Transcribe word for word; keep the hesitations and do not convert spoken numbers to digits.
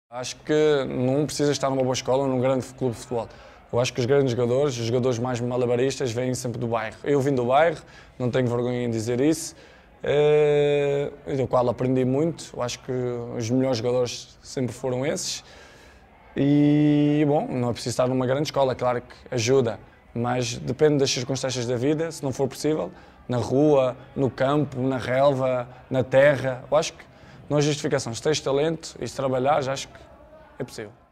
Acho que não precisa estar numa boa escola ou num grande clube de futebol. Eu acho que os grandes jogadores, os jogadores mais malabaristas, vêm sempre do bairro. Eu vim do bairro, não tenho vergonha em dizer isso, eh, do qual aprendi muito. Eu acho que os melhores jogadores sempre foram esses. E, bom, não é preciso estar numa grande escola, claro que ajuda, mas depende das circunstâncias da vida, se não for possível, na rua, no campo, na relva, na terra. Eu acho que não há justificação. Se tens talento e se trabalhares, acho que é possível.